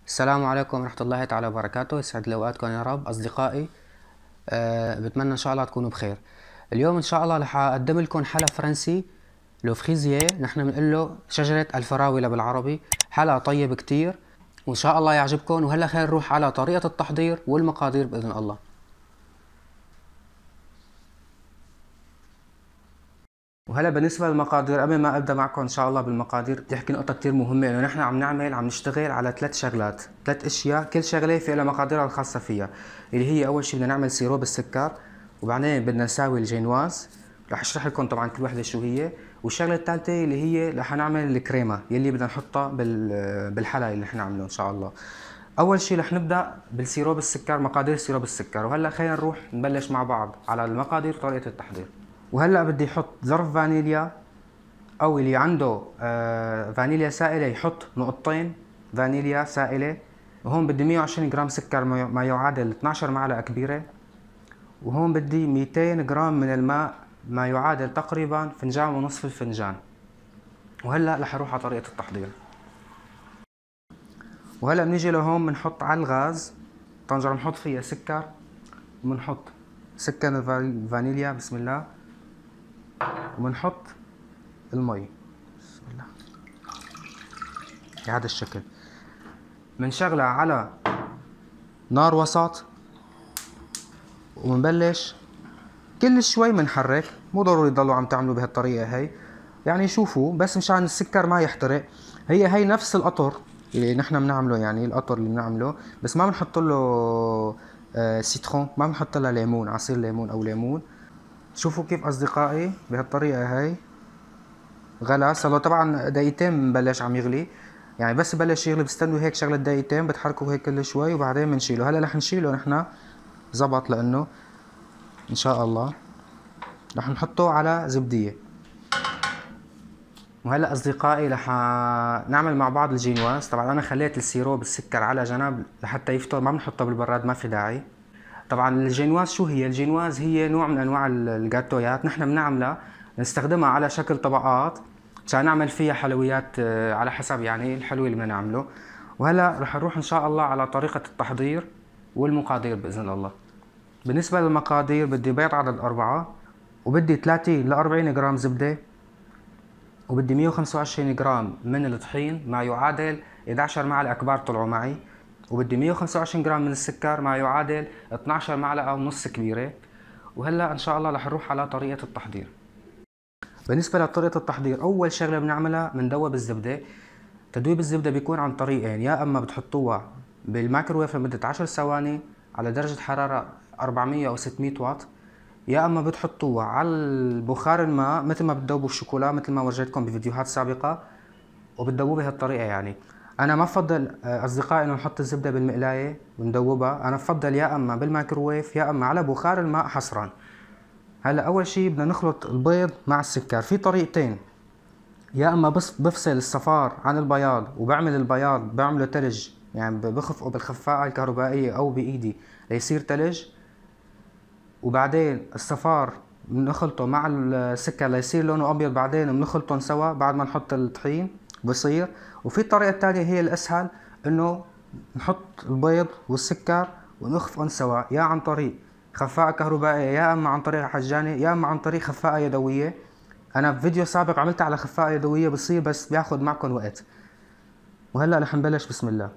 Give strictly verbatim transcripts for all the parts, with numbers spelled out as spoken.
السلام عليكم ورحمة الله تعالى وبركاته. يسعد لي أوقاتكم يا رب أصدقائي. أه بتمنى إن شاء الله تكونوا بخير. اليوم إن شاء الله رح أقدم لكم حلا فرنسي لو فريزية، نحن بنقول له شجرة الفراولة بالعربي. حلا طيب كتير وإن شاء الله يعجبكم. وهلا خلينا نروح على طريقة التحضير والمقادير بإذن الله. وهلا بالنسبة للمقادير، قبل ما ابدا معكم ان شاء الله بالمقادير بدي احكي نقطة كتير مهمة، انه نحن عم نعمل عم نشتغل على ثلاث شغلات، ثلاث اشياء، كل شغلة في لها مقاديرها الخاصة فيها، اللي هي اول شيء بدنا نعمل سيروب السكر، وبعدين بدنا نساوي الجينواز، رح اشرح لكم طبعا كل وحدة شو هي، والشغلة الثالثة اللي هي رح نعمل الكريمة يلي بدنا نحطها بالحلا اللي نحن نعمله ان شاء الله. اول شيء رح نبدا بالسيروب السكر، مقادير سيروب السكر. وهلا خلينا نروح نبلش مع بعض على المقادير وطريقة التحضير. وهلا بدي احط ظرف فانيليا، او اللي عنده آه فانيليا سائله يحط نقطتين فانيليا سائله. وهون بدي مية وعشرين جرام سكر ما يعادل اثنعش معلقه كبيره. وهون بدي مئتين جرام من الماء ما يعادل تقريبا فنجان ونصف الفنجان. وهلا رح اروح على طريقه التحضير. وهلا بنيجي لهون بنحط على الغاز طنجره بنحط فيها سكر، وبنحط سكر الفانيليا بسم الله، وبنحط المي بسم الله بهذا الشكل. بنشغلها على نار وسط، وبنبلش كل شوي بنحرك، مو ضروري تضلوا عم تعملوا بهالطريقة هي، يعني شوفوا بس مشان السكر ما يحترق. هي هي نفس القطر اللي نحن بنعمله، يعني القطر اللي بنعمله، بس ما بنحط له آه سيترون، ما بنحط لها ليمون، عصير ليمون او ليمون. شوفوا كيف اصدقائي بهالطريقة هي غلى. صار له طبعا دقيقتين ببلش عم يغلي، يعني بس بلش يغلي بستنوا هيك شغلة دقيقتين، بتحركوا هيك كل شوي وبعدين بنشيله. هلا رح نشيله نحن زبط، لانه ان شاء الله رح نحطه على زبدية. وهلا اصدقائي رح نعمل مع بعض الجينواز. طبعا انا خليت السيروب السكر على جنب لحتى يفطر، ما بنحطه بالبراد، ما في داعي. طبعا الجينواز شو هي؟ الجينواز هي نوع من انواع الجاتويات، نحن بنعملها نستخدمها على شكل طبقات عشان نعمل فيها حلويات على حسب يعني الحلو اللي بدنا نعمله. وهلا رح نروح ان شاء الله على طريقة التحضير والمقادير باذن الله. بالنسبة للمقادير بدي بيض عدد أربعة، وبدي ثلاثين ل أربعين جرام زبدة، وبدي مية وخمسة وعشرين جرام من الطحين ما يعادل احدى عشر معلقة كبار طلعوا معي، وبدي مية وخمسة وعشرين جرام من السكر ما يعادل اثنعش معلقة ونص كبيرة. وهلا ان شاء الله رح نروح على طريقة التحضير. بالنسبة لطريقة التحضير، أول شغلة بنعملها بندوب الزبدة. تدويب الزبدة بيكون عن طريقين، يا أما بتحطوها بالميكروويف لمدة عشر ثواني على درجة حرارة أربعمية أو ستمية واط، يا اما بتحطوها على البخار الماء مثل ما بتذوبوا الشوكولا، مثل ما ورجيتكم بفيديوهات سابقة، وبتذوبوا بهالطريقة. يعني انا ما بفضل اصدقائي انه نحط الزبدة بالمقلاية وندوبها، انا بفضل يا اما بالميكروويف يا اما على بخار الماء حصرا. هلا اول شي بدنا نخلط البيض مع السكر. في طريقتين، يا اما بس بفصل الصفار عن البياض وبعمل البياض بعمله تلج، يعني بخفقه بالخفاقة الكهربائية او بايدي ليصير تلج، وبعدين الصفار بنخلطه مع السكر ليصير لونه ابيض، بعدين بنخلطهم سوا بعد ما نحط الطحين بصير. وفي الطريقة الثانية هي الاسهل، انه نحط البيض والسكر ونخفقهم سوا، يا عن طريق خفاقة كهربائية يا اما عن طريق حجانة يا اما عن طريق خفاقة يدوية. انا بفيديو سابق عملتها على خفاقة يدوية بصير، بس بياخد معكم وقت. وهلا رح نبلش بسم الله.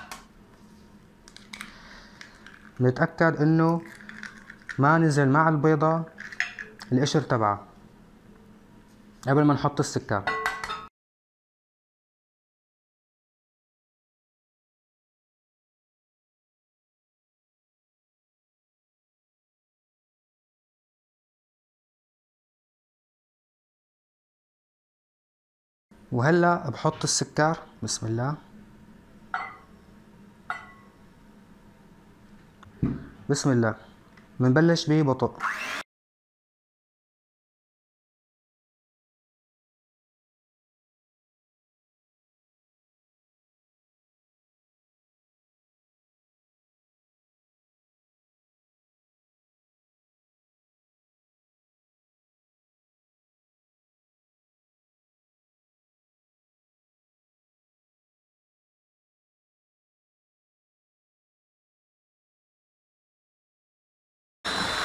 نتأكد انه ما نزل مع البيضة القشر تبعها قبل ما نحط السكر. وهلا بحط السكر بسم الله. بسم الله بنبلش ببطء.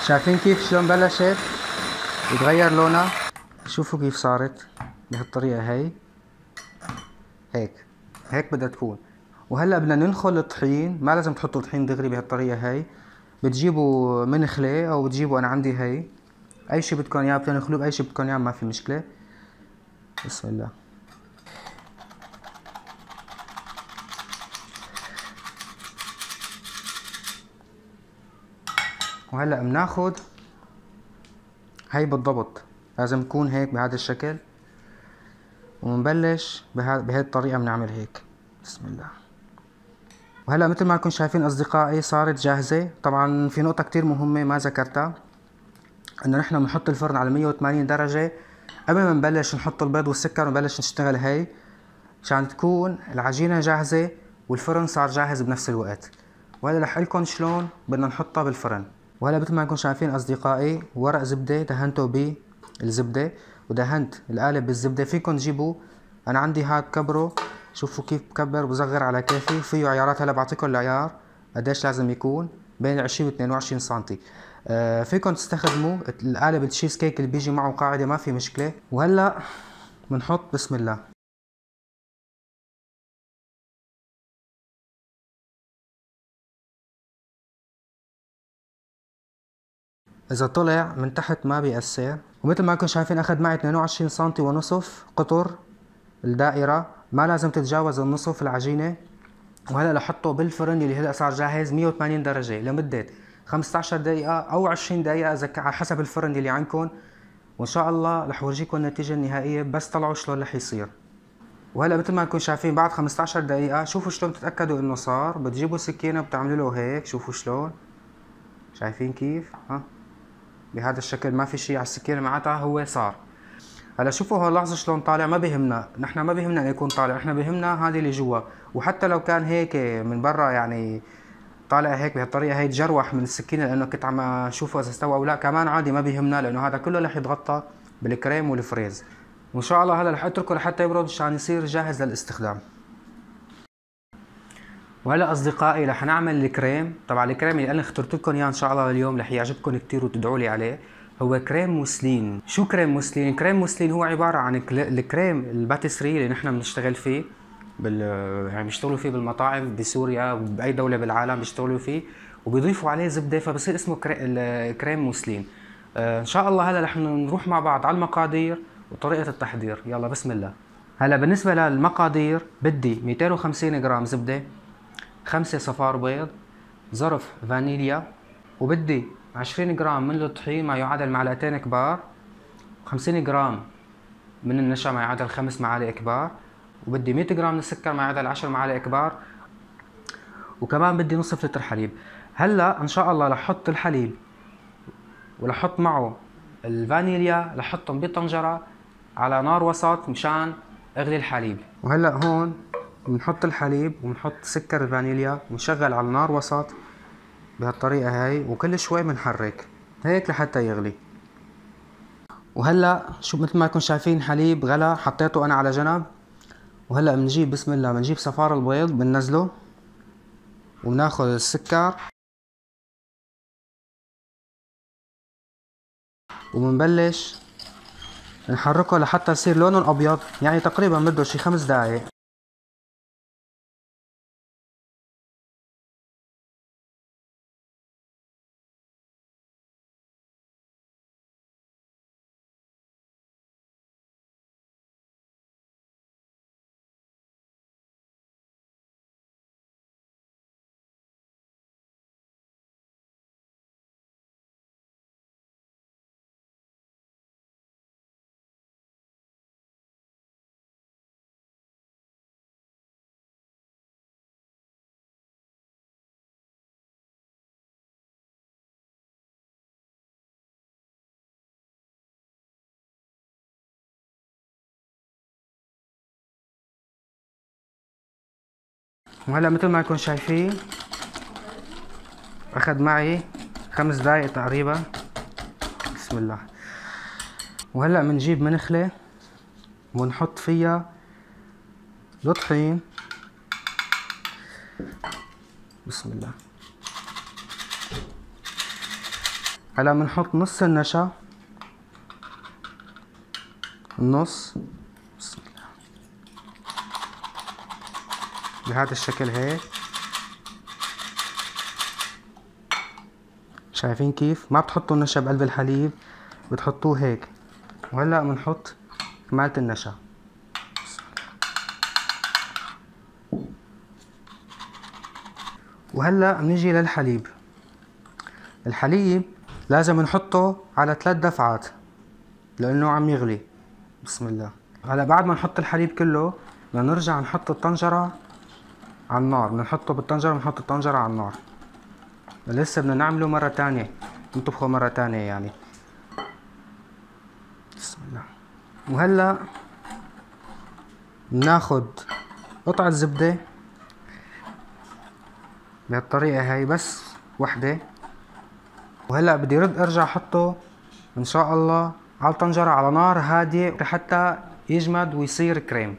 شايفين كيف شلون بلشت يتغير لونها؟ شوفوا كيف صارت بهالطريقة هي. هيك هيك بدها تكون. وهلا بدنا ننخل الطحين، ما لازم تحطوا طحين دغري بهالطريقة هي، بتجيبوا منخلة او بتجيبوا، انا عندي هي، اي شي بدكم اياه بتنخلوه باي شي بدكم اياه ما في مشكلة. بسم الله. وهلا بناخد هي بالضبط، لازم تكون هيك بهذا الشكل، ومنبلش بهاي الطريقة بنعمل هيك. بسم الله. وهلا مثل ما انكم شايفين اصدقائي صارت جاهزة. طبعا في نقطة كتير مهمة ما ذكرتها، انه نحن بنحط الفرن على مية وثمانين درجة قبل ما نبلش نحط البيض والسكر ونبلش نشتغل هي، عشان تكون العجينة جاهزة والفرن صار جاهز بنفس الوقت. وهلا رح لكم شلون بدنا نحطها بالفرن. وهلا مثل ما انكم شايفين اصدقائي ورق زبدة دهنته بالزبدة ودهنت القالب بالزبدة. فيكم تجيبوا، انا عندي هاد كبره، شوفوا كيف بكبر بصغر على كيفي. فيه عيارات، هلا بعطيكم العيار قديش لازم يكون، بين عشرين و اثنين وعشرين سنتي. آه فيكم تستخدموا القالب التشيز كيك اللي بيجي معه قاعدة ما في مشكلة. وهلا بنحط بسم الله. اذا طلع من تحت ما بيأثر. ومثل ما انكم شايفين اخذ معي اثنين وعشرين سنتي ونصف قطر الدائرة، ما لازم تتجاوز النصف العجينة. وهلا لحطه بالفرن اللي هلا صار جاهز مية وثمانين درجة لمدة خمسة عشر دقيقة او عشرين دقيقة اذا على حسب الفرن اللي عندكم. وان شاء الله رح ورجيكم النتيجة النهائية بس طلعوا شلون رح يصير. وهلا مثل ما انكم شايفين بعد خمسة عشر دقيقة، شوفوا شلون تتأكدوا انه صار. بتجيبوا سكينة بتعملوا له هيك، شوفوا شلون، شايفين كيف؟ ها بهذا الشكل، ما في شيء على السكينة معناتها هو صار. هلا شوفوا هون لاحظوا شلون طالع، ما بيهمنا، نحن ما بيهمنا انه يكون طالع، نحن بيهمنا هذه اللي جوا. وحتى لو كان هيك من برا يعني طالع هيك بهالطريقه هي تجروح من السكينه، لانه كنت عم اشوفه اذا استوى او لا، كمان عادي ما بيهمنا، لانه هذا كله رح يتغطى بالكريم والفريز. وان شاء الله هلا رح اتركه لحتى يبرد عشان يصير جاهز للاستخدام. وهلا اصدقائي رح نعمل الكريم. طبعا الكريم اللي انا اخترت لكم اياه ان شاء الله اليوم رح يعجبكم كثير وتدعوا لي عليه، هو كريم موسلين. شو كريم موسلين؟ كريم موسلين هو عباره عن الكريم الباتيسري اللي نحن بنشتغل فيه بال يعني بيشتغلوا فيه بالمطاعم بسوريا وباي دوله بالعالم بيشتغلوا فيه، وبيضيفوا عليه زبده فبصير اسمه كريم موسلين. آه ان شاء الله هلا رح نروح مع بعض على المقادير وطريقه التحضير. يلا بسم الله. هلا بالنسبه للمقادير بدي مئتين وخمسين جرام زبده، خمسة صفار بيض، ظرف فانيليا، وبدي عشرين جرام من الطحين ما يعادل معلقتين كبار، خمسين جرام من النشا ما يعادل خمس معالق كبار، وبدي مئة جرام من السكر ما يعادل عشر معالق كبار، وكمان بدي نصف لتر حليب. هلا ان شاء الله رح احط الحليب ورح احط معه الفانيليا، رح احطهم بطنجره على نار وسط مشان اغلي الحليب. وهلا هون بنحط الحليب وبنحط سكر الفانيليا ونشغل على نار وسط بهالطريقة هاي، وكل شوي بنحرك هيك لحتى يغلي. وهلا شو مثل ما كنتم شايفين حليب غلى، حطيته انا على جنب. وهلا بنجيب بسم الله بنجيب صفار البيض بننزله، وبناخذ السكر وبنبلش نحركه لحتى يصير لونه ابيض، يعني تقريبا بده شي خمس دقايق. وهلا مثل ما كنتم شايفين اخذ معي خمس دقايق تقريبا. بسم الله. وهلا بنجيب منخلة ونحط فيها الطحين. بسم الله. هلا بنحط نص النشا، النص، بسم الله، بهذا الشكل هيك. شايفين كيف؟ ما بتحطوا النشا بقلب الحليب، بتحطوه هيك. وهلا بنحط كمالة النشا. وهلا بنيجي للحليب. الحليب لازم نحطه على ثلاث دفعات لانه عم يغلي. بسم الله. هلا بعد ما نحط الحليب كله بدنا نرجع نحط الطنجرة على النار، بدنا نحطه بالطنجرة ونحط الطنجرة على النار. لسه بدنا نعمله مرة تانية، نطبخه مرة تانية يعني. بسم الله. وهلا بناخد قطعة زبدة بهالطريقة هاي، بس وحدة. وهلا بدي رد ارجع احطه ان شاء الله على الطنجرة على نار هادية حتى يجمد ويصير كريم.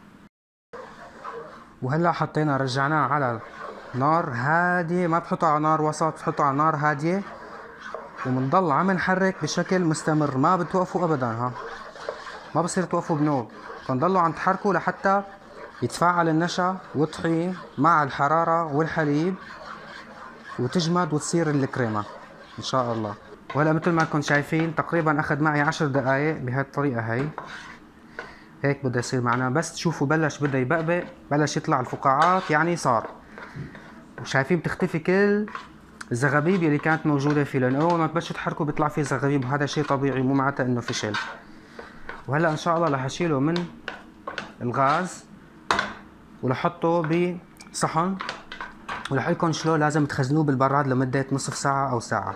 وهلا حطينا رجعناه على نار هادية، ما بتحطه على نار وسط، بتحطه على نار هادية، وبنضل عم نحرك بشكل مستمر، ما بتوقفوا ابدا. ها ما بصير توقفوا بنوب، بنضلوا عم تحركوا لحتى يتفاعل النشا والطحين مع الحرارة والحليب وتجمد وتصير الكريمة ان شاء الله. وهلا مثل ما كنتم شايفين تقريبا اخذ معي عشر دقايق بهالطريقة هاي. هيك بده يصير معنا، بس تشوفوا بلش بده يبقبق، بلش يطلع الفقاعات، يعني صار. وشايفين بتختفي كل الزغابيب اللي كانت موجودة فيه، لانه اول ما تبلشوا تحركوا بيطلع فيه زغابيب، وهذا شيء طبيعي مو معناته انه فشل. وهلا ان شاء الله رح اشيله من الغاز ولحطه بصحن، ورح اقول لكم شلون لازم تخزنوه بالبراد لمدة نصف ساعة او ساعة.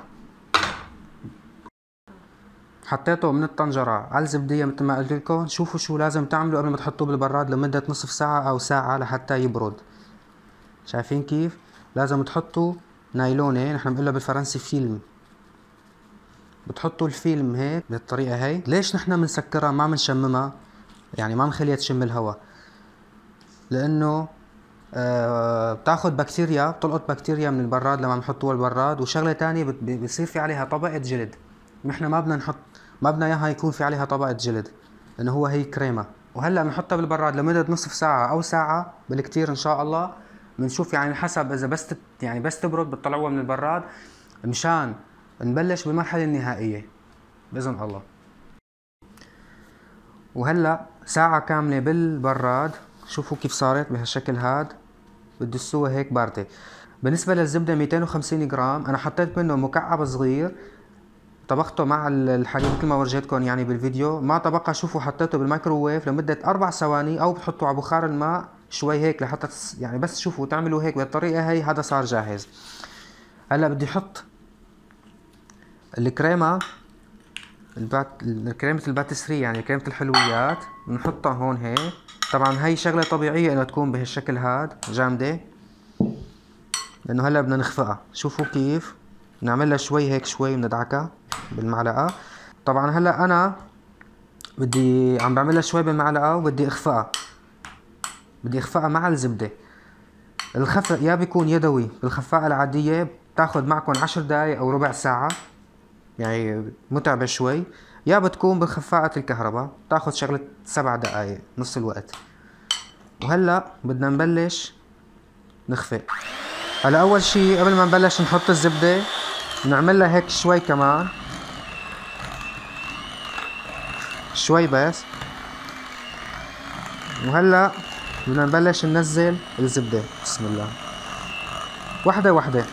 حطيته من الطنجرة على الزبدية مثل ما قلت لكم. شوفوا شو لازم تعملوا قبل ما تحطوه بالبراد لمدة نصف ساعة او ساعة لحتى يبرد. شايفين كيف؟ لازم تحطوا نايلونة، نحن بنقولها بالفرنسي فيلم. بتحطوا الفيلم هيك بالطريقة هي. ليش نحن بنسكرها ما بنشممها؟ يعني ما بنخليها تشم الهواء، لانه آه بتاخد بكتيريا، بتلقط بكتيريا من البراد لما بنحطوها البراد. وشغلة تانية بصير في عليها طبقة جلد، نحن ما بدنا نحط، ما بدنا اياها يكون في عليها طبقة جلد، لانه هو هي كريمة. وهلا بنحطها بالبراد لمدة نصف ساعة او ساعة بالكتير ان شاء الله. بنشوف يعني حسب، اذا بس يعني بس تبرد بتطلعوها من البراد مشان نبلش بالمرحلة النهائية باذن الله. وهلا ساعة كاملة بالبراد، شوفوا كيف صارت بهالشكل هاد. بتدسوها هيك باردة. بالنسبة للزبدة مئتين وخمسين جرام، انا حطيت منه مكعب صغير، طبخته مع الحليب مثل ما ورجيتكم يعني بالفيديو. ما طبقها، شوفوا حطيته بالميكروويف لمدة اربع ثواني، او بتحطوا على بخار الماء شوي هيك لحتى يعني بس شوفوا تعملوا هيك بالطريقة هي. هذا صار جاهز. هلا بدي احط الكريمة، البات... كريمة الباتسري يعني كريمة الحلويات، بنحطها هون هيك. طبعا هي شغلة طبيعية انها تكون بهالشكل هاد جامدة، لانه هلا بدنا نخفقها. شوفوا كيف نعملها شوي هيك، شوي بندعكها بالمعلقة. طبعا هلا انا بدي عم بعملها شوي بالمعلقة وبدي اخفقها، بدي اخفقها مع الزبدة. الخفق يا بيكون يدوي بالخفاقة العادية، بتاخد معكم عشر دقايق او ربع ساعة، يعني متعبة شوي، يا بتكون بخفاقة الكهرباء بتاخد شغلة سبع دقايق نص الوقت. وهلا بدنا نبلش نخفق. هلا اول شي قبل ما نبلش نحط الزبدة بنعملها هيك شوي كمان، شوي بس. وهلا بدنا نبلش ننزل الزبدة. بسم الله، وحدة وحدة.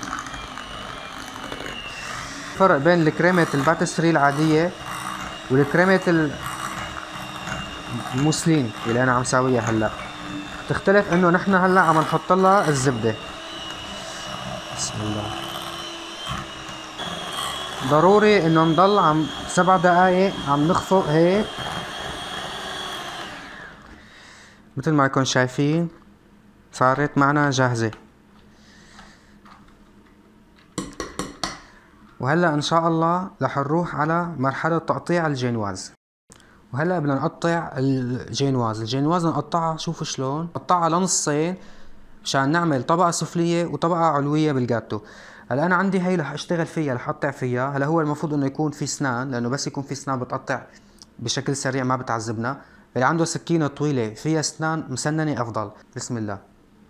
فرق بين الكريمة الباتسري العادية والكريمة الموسلين اللي انا عم ساويها هلا، تختلف انه نحن هلا عم نحط لها الزبدة. بسم الله. ضروري انه نضل عم سبع دقايق عم نخفق هيك مثل ما كنتم شايفين. صارت معنا جاهزة. وهلا ان شاء الله رح نروح على مرحلة تقطيع الجينواز. وهلا بدنا نقطع الجينواز. الجينواز نقطعها، شوفوا شلون نقطعها لنصين مشان نعمل طبقة سفلية وطبقة علوية بالجاتو. هلا انا عندي هي رح اشتغل فيها، رح اقطع فيها. هلا هو المفروض انه يكون في اسنان، لانه بس يكون في اسنان بتقطع بشكل سريع ما بتعذبنا. اللي عنده سكينة طويلة فيها اسنان مسننة افضل. بسم الله.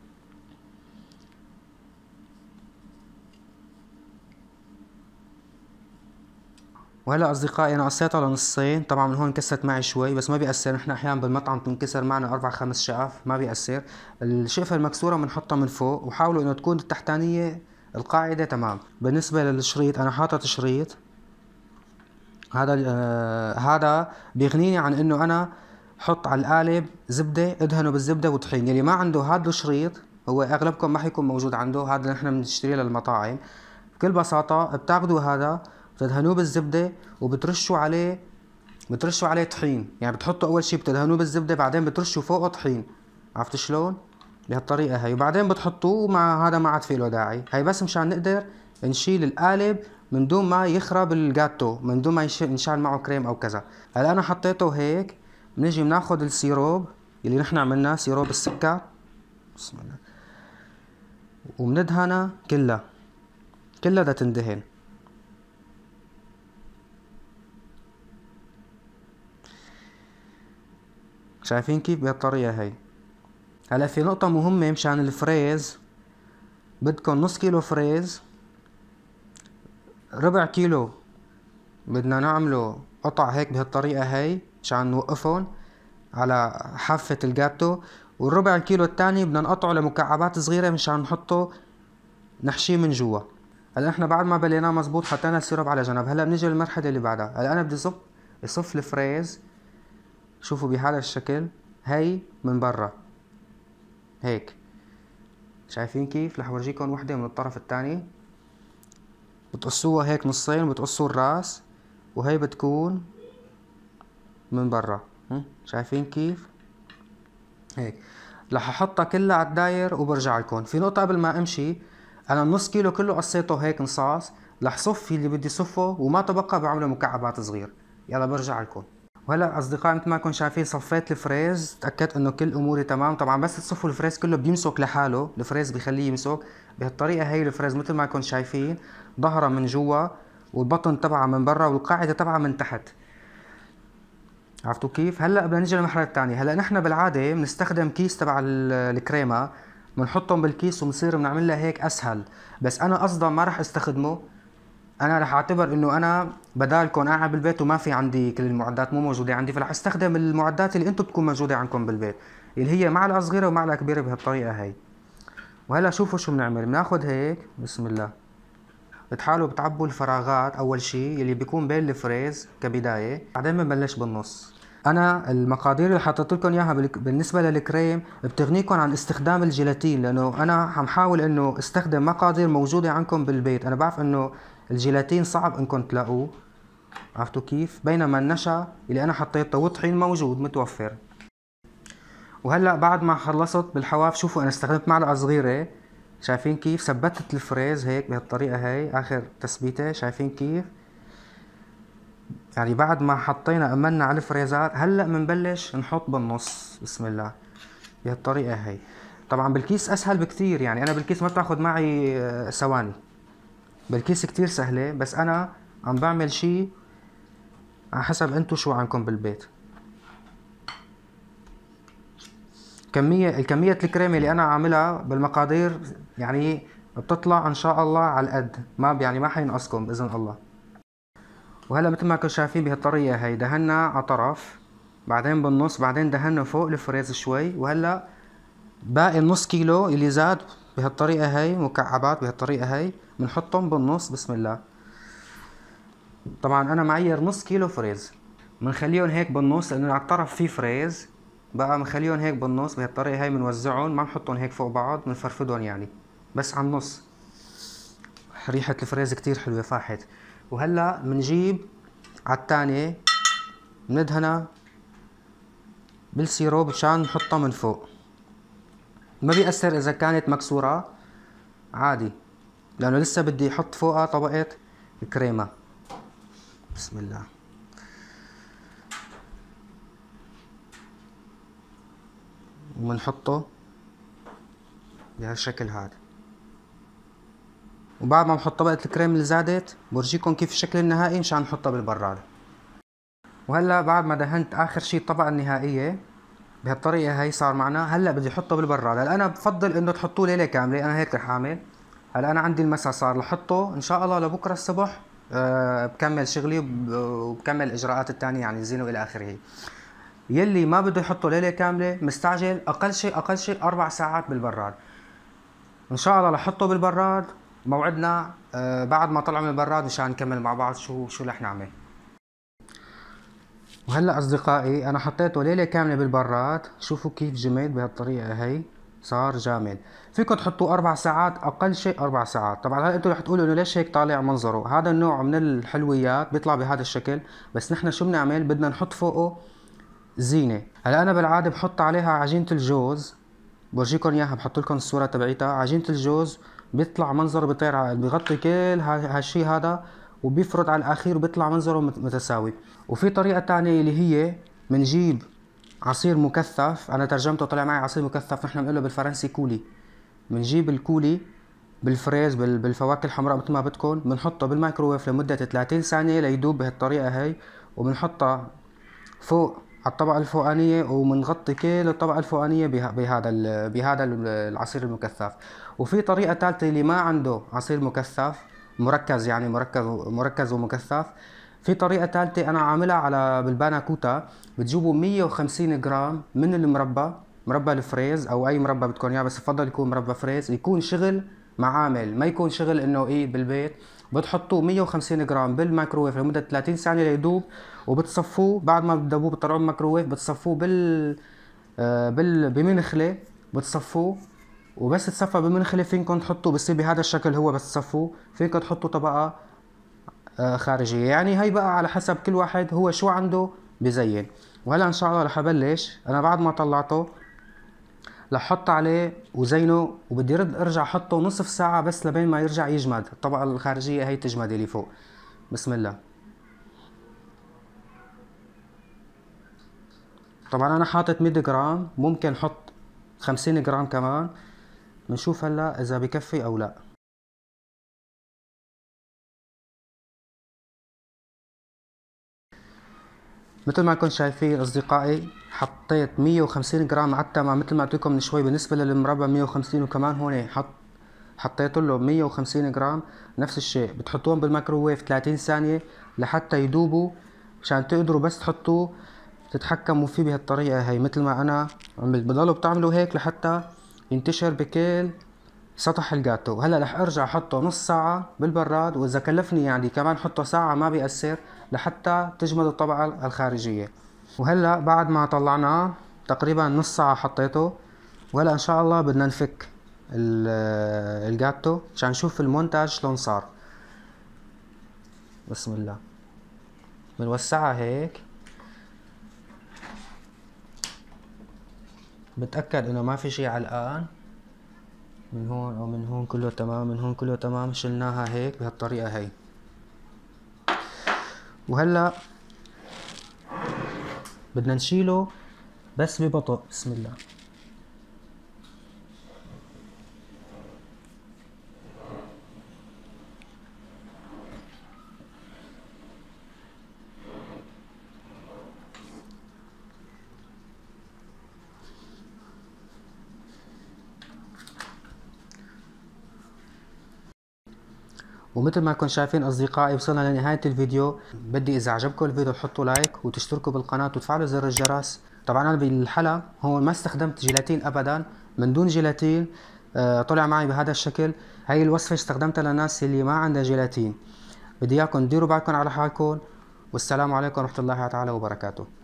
وهلا اصدقائي انا قصيتها لنصين، طبعا من هون انكسرت معي شوي بس ما بيأثر، نحن احيانا بالمطعم تنكسر معنا اربع خمس شقف ما بيأثر. الشقفة المكسورة بنحطها من فوق، وحاولوا انه تكون التحتانية القاعدة تمام. بالنسبة للشريط انا حاطط شريط، هذا آه هذا بيغنيني عن انه انا حط على القالب زبدة، ادهنه بالزبدة وطحين. يلي ما عنده هذا الشريط، هو اغلبكم ما حيكون موجود عنده، هذا اللي نحن بنشتريه للمطاعم. بكل بساطة بتاخدوا هذا بتدهنوه بالزبدة وبترشوا عليه، بترشوا عليه طحين. يعني بتحطوا اول شي بتدهنوه بالزبدة، بعدين بترشوا فوقه طحين. عرفت شلون؟ بهالطريقة هاي. وبعدين بتحطوه مع هذا، ما عاد فيه له داعي. هاي بس مشان نقدر نشيل القالب من دون ما يخرب الجاتو، من دون ما ينشال معه كريم او كذا. هلا انا حطيته هيك. بنجي بناخد السيروب اللي نحن عملناه، سيروب السكر، بسم الله، وبندهنها كلها، كلها بدها تندهن. شايفين كيف؟ بهالطريقة هاي. هلا في نقطة مهمة مشان الفريز، بدكم نص كيلو فريز، ربع كيلو بدنا نعمله قطع هيك بهالطريقة هاي مشان نوقفهم على حافة الجاتو، والربع الكيلو التاني بدنا نقطعه لمكعبات صغيرة مشان نحطه نحشيه من جوا. هلا احنا بعد ما بليناه مزبوط حطينا السيرب على جنب. هلا بنيجي للمرحلة اللي بعدها. هلا انا بدي صف يصف الفريز، شوفوا بهذا الشكل، هي من برا هيك. شايفين كيف؟ رح ورجيكم وحدة من الطرف التاني. بتقصوها هيك نصين، بتقصوا الراس، وهي بتكون من برا. شايفين كيف؟ هيك. رح احطها كلها على الداير وبرجع لكم. في نقطة قبل ما امشي، انا النص كيلو كله قصيته هيك نصاص، رح صف اللي بدي صفه وما تبقى بعمله مكعبات صغير. يلا برجع لكم. وهلا اصدقائي مثل ما كنتم شايفين صفيت الفريز، تاكدت انه كل اموري تمام. طبعا بس تصفوا الفريز كله بيمسك لحاله، الفريز بخليه يمسك بهالطريقه هي. الفريز مثل ما كنتم شايفين ظهرها من جوا والبطن تبعها من برا والقاعده تبعها من تحت. عرفتوا كيف؟ هلا بدنا نيجي للمرحله الثانيه. هلا نحن بالعاده بنستخدم كيس تبع الكريمه، بنحطهم بالكيس وبنصير بنعمل لها هيك اسهل، بس انا اصلا ما راح استخدمه. انا رح اعتبر انه انا بدالكم قاعد بالبيت وما في عندي كل المعدات، مو موجوده عندي، فرح استخدم المعدات اللي انتم بتكون موجوده عندكم بالبيت، اللي هي معلقه صغيره ومعلقه كبيره بهالطريقه هي. وهلا شوفوا شو بنعمل. بناخذ هيك، بسم الله، بتحاولوا بتعبوا الفراغات اول شيء اللي بيكون بين الفريز كبدايه، بعدين بنبلش بالنص. انا المقادير اللي حطيت لكم اياها بالنسبه للكريم بتغنيكم عن استخدام الجيلاتين، لانه انا عم حاول انه استخدم مقادير موجوده عندكم بالبيت. انا بعرف انه الجيلاتين صعب انكم تلاقوه، عرفتوا كيف؟ بينما النشا اللي انا حطيته والطحين موجود متوفر. وهلا بعد ما خلصت بالحواف، شوفوا انا استخدمت معلقه صغيره. شايفين كيف؟ ثبتت الفريز هيك بهالطريقه هي، اخر تثبيته. شايفين كيف؟ يعني بعد ما حطينا امنا على الفريزات، هلا بنبلش نحط بالنص، بسم الله، بهالطريقه هي. طبعا بالكيس اسهل بكتير، يعني انا بالكيس ما بتاخد معي آه، ثواني، بالكيس كتير سهله، بس انا عم بعمل شي على حسب انتو شو عندكم بالبيت. كمية الكمية الكريمة اللي انا عاملها بالمقادير يعني بتطلع ان شاء الله على القد، ما يعني ما حينقصكم باذن الله. وهلا مثل ما كنتم شايفين بهالطريقة هي، دهنا على طرف، بعدين بالنص، بعدين دهنا فوق الفريز شوي. وهلا باقي النص كيلو اللي زاد بهالطريقة هي مكعبات بهالطريقة هي بنحطهم بالنص، بسم الله. طبعا انا معير نص كيلو فريز، بنخليهم هيك بالنص لانه على الطرف في فريز، بقى بنخليهم هيك بالنص بهالطريقة هي. بنوزعهم، ما بنحطهم هيك فوق بعض، بنفرفدهم يعني بس على النص. ريحة الفريز كتير حلوة فاحت. وهلا بنجيب على التانية بندهنها بالسيروب مشان نحطها من فوق. ما بيأثر اذا كانت مكسورة، عادي، لانه لسه بدي احط فوقها طبقة كريمة. بسم الله. وبنحطه بهالشكل هذا. وبعد ما نحط طبقة الكريم اللي زادت بورجيكم كيف الشكل النهائي مشان نحطها بالبراد. وهلا بعد ما دهنت اخر شي الطبقة النهائية بهالطريقة هي صار معنا. هلا بدي احطه بالبراد. هلا انا بفضل انه تحطوه ليلة كاملة، انا هيك رح اعمل. هلا انا عندي المسا صار لحطه ان شاء الله لبكره الصبح. أه بكمل شغلي وبكمل الاجراءات الثانية يعني الزينة والى اخره. يلي ما بده يحطه ليلة كاملة مستعجل اقل شيء اقل شيء اربع ساعات بالبراد. ان شاء الله لحطه بالبراد. موعدنا أه بعد ما طلع من البراد مشان نكمل مع بعض شو شو رح نعمل. وهلا اصدقائي انا حطيته ليلة كاملة بالبراد. شوفوا كيف جمد بهالطريقة هي صار جامد. فيكم تحطوه اربع ساعات اقل شيء اربع ساعات. طبعا هلا انتم رح تقولوا انه ليش هيك طالع منظره. هذا النوع من الحلويات بيطلع بهذا الشكل، بس نحن شو بنعمل بدنا نحط فوقه زينة. هلا انا بالعادة بحط عليها عجينة الجوز، برجيكم اياها بحط لكم الصورة تبعيتها. عجينة الجوز بيطلع منظره بيطير بيغطي كل هالشي هذا وبيفرد على الاخير وبيطلع منظره متساوي. وفي طريقة تانية اللي هي بنجيب عصير مكثف. انا ترجمته طلع معي عصير مكثف، نحن بنقول له بالفرنسي كولي. بنجيب الكولي بالفريز بالفواكه الحمراء مثل ما بدكم، بنحطه بالميكروويف لمدة ثلاثين ثانية ليدوب بهالطريقة هي، وبنحطها فوق على الطبقة الفوقانية وبنغطي كل الطبقة الفوقانية بهذا بهذا العصير المكثف. وفي طريقة ثالثة اللي ما عنده عصير مكثف مركز يعني مركز مركز ومكثف، في طريقة ثالثة أنا عاملها على بالباناكوتا. بتجيبوا مية وخمسين جرام من المربى، مربى الفريز أو أي مربى بدكم إياه، بس بفضل يكون مربى فريز، يكون شغل معامل ما يكون شغل إنه إيه بالبيت. بتحطوه مية وخمسين جرام بالميكروويف لمدة ثلاثين ثانية ليدوب، وبتصفوه بعد ما بتدوبوه بتطلعوه من الميكروويف بتصفوه بال آه بال بمنخلة بتصفوه. وبس تصفى بمنخلة فينكم تحطوا بصير بهذا الشكل هو بس تصفوه فينكم تحطوا طبقة خارجية. يعني هي بقى على حسب كل واحد هو شو عنده بزين. وهلا ان شاء الله رح ابلش. انا بعد ما طلعته رح احط عليه وزينه، وبدي رد ارجع احطه نصف ساعة بس لبين ما يرجع يجمد الطبقة الخارجية هي تجمد اللي فوق. بسم الله. طبعا انا حاطط مية جرام، ممكن احط خمسين جرام كمان. بنشوف هلا اذا بكفي او لا. مثل ما كنتم شايفين اصدقائي حطيت مية وخمسين جرام على التمام مثل ما قلت لكم من شوي. بالنسبه للمربى مية وخمسين، وكمان هون حط حطيت له مية وخمسين جرام. نفس الشيء بتحطوهم بالميكروويف ثلاثين ثانيه لحتى يذوبوا، مشان تقدروا بس تحطوه تتحكموا فيه بهالطريقه هي مثل ما انا عملت. بضلوا بتعملوا هيك لحتى ينتشر بكل سطح الجاتو. وهلا رح ارجع احطه نص ساعة بالبراد، واذا كلفني يعني كمان حطه ساعة ما بيأثر لحتى تجمد الطبقة الخارجية. وهلا بعد ما طلعناه تقريبا نص ساعة حطيته، وهلا ان شاء الله بدنا نفك الجاتو عشان نشوف المونتاج شلون صار. بسم الله. بنوسعها هيك، بتأكد انه ما في شي علقان من هون او من هون كله تمام، من هون كله تمام. شلناها هيك بهالطريقة هي. وهلا بدنا نشيله بس ببطء. بسم الله. ومثل ما كنتم شايفين اصدقائي وصلنا لنهاية الفيديو. بدي اذا عجبكم الفيديو تحطوا لايك وتشتركوا بالقناة وتفعلوا زر الجرس. طبعا انا بالحلقة هون ما استخدمت جيلاتين ابدا، من دون جيلاتين آه طلع معي بهذا الشكل. هاي الوصفة استخدمتها للناس اللي ما عندها جيلاتين. بدي اياكم تديروا بالكم على حالكم، والسلام عليكم ورحمة الله تعالى وبركاته.